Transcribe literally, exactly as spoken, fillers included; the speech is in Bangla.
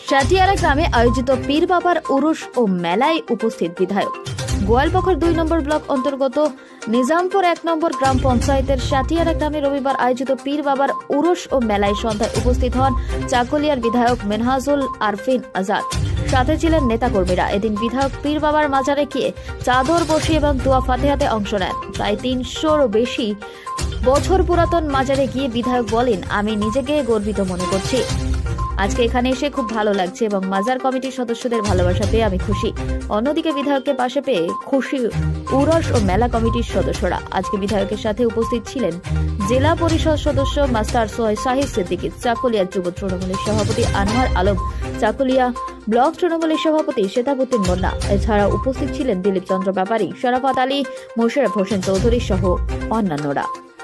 সাটিয়ারা গ্রামে আয়োজিত পীর বাবার উরুস ও মেলায় উপস্থিত বিধায়ক। গোয়ালপোখর দুই নম্বর ব্লক অন্তর্গত নিজামপুর এক নম্বর গ্রাম পঞ্চায়েতের সাটিয়ারা গ্রামে রবিবার আয়োজিত পীর বাবার উরুস ও মেলায় সন্ধ্যায় উপস্থিত হন চাকুলিয়ার বিধায়ক মেনহাজুল আরফিন আজাদ। সাথে ছিলেন নেতাকর্মীরা। এদিন বিধায়ক পীর বাবার মাজারে গিয়ে চাদর বসিয়ে এবং দোয়া ফাতিহাতে অংশ নেন। প্রায় তিনশোর বেশি বছর পুরাতন মাজারে গিয়ে বিধায়ক বলেন, আমি নিজেকে গর্বিত মনে করছি। আজকে এখানে এসে খুব ভালো লাগছে এবং মাজার কমিটির সদস্যদের ভালোবাসা পেয়ে আমি খুশি। অন্যদিকে বিধায়ককে পাশে পেয়ে খুশি উরস ও মেলা কমিটির সদস্যরা। আজকে বিধায়কের সাথে উপস্থিত ছিলেন জেলা পরিষদ সদস্য মাস্টার সোহেল শাহিদ সিদ্দিকী, চাকুলিয়া যুব তৃণমূলের সভাপতি আনোয়ার আলম, চাকুলিয়া ব্লক তৃণমূলের সভাপতি শ্বেতাবুদ্দিন মুন্না। এছাড়া উপস্থিত ছিলেন দিলীপ চন্দ্র ব্যাপারী, শরাফত আলী, মোশাররফ হোসেন চৌধুরী সহ অন্যান্যরা।